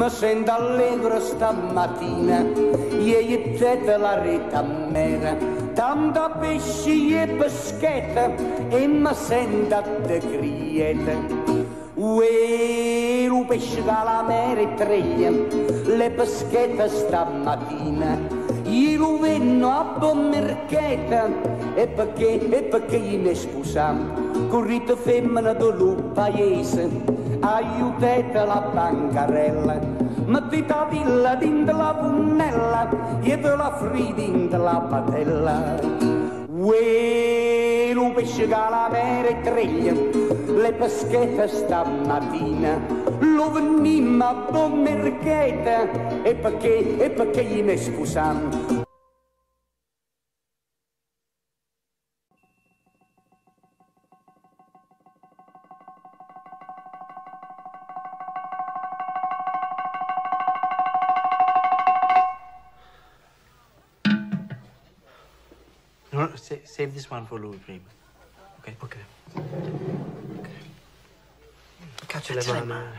Mi sento allegro stamattina, ieri te la retta mera, tanta pesci e peschetta e mi sento a te crieta. Uè, lo pesce dalla mera e treglia, le peschette stamattina, io lo venno a bommerchetta, e perché io mi sposam, corrite femmina dello paese, aiutate la bancarella, mettete la villa dentro la punnella, e te la fridi dentro la padella. Uè, lo pesce che la mera e treglia, le peschette stamattina, lo venimmo a bommerchetta, e perché io mi scusam. No, save this one for Louis prima. Ok? Ok. Caccia le mani.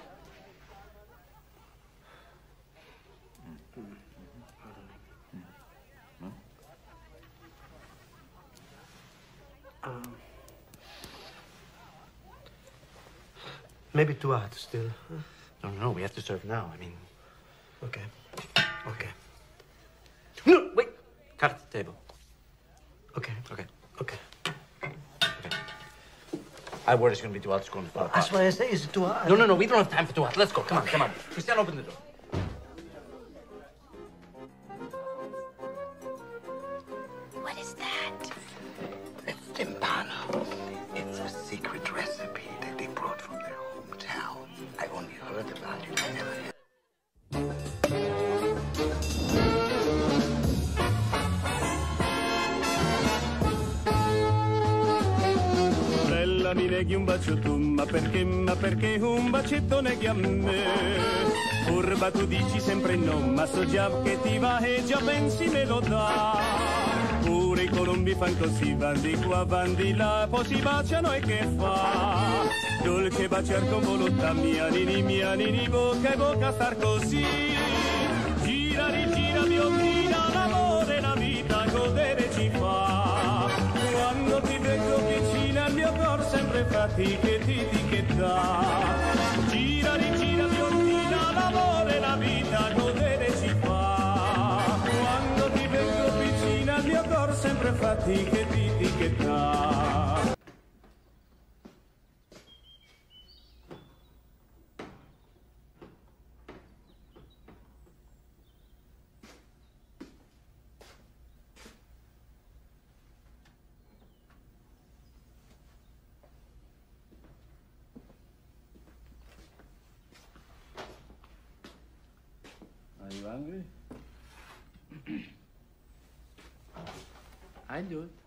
Maybe too hot still. No, we have to serve now. I mean... Ok. Ok. No, wait! Cut at the table. Ok. Okay. Ok. I worry it's going to be too hot. It's going to fall apart. That's why I say it's too hot. No, we don't have time for too hot. Let's go. Come on. Cristiano, open the door. What is that? It's timpano. It's a secret recipe that they brought from their hometown. I only heard about it. I never had. Bella, mi neghi un bacio tu, ma perché un bacetto neghi a me? Furba, tu dici sempre no, ma so già che ti va e già pensi me lo dà. Pure i colombi fan così, van di qua, van di là, poi si baciano e che fa? Dolce baciar con volontà, mia nini, bocca e bocca star così. Gira, rigira, biondina, l'amore, la vita, godere ci fa. Quando ti vedo vicina, il mio cor sempre fatica e ti dà. Gira, rigira, biondina, l'amore, la vita, godere ci fa. Quando ti vedo vicina, il mio cor sempre fatica e ti dà. Are you hungry? I do it.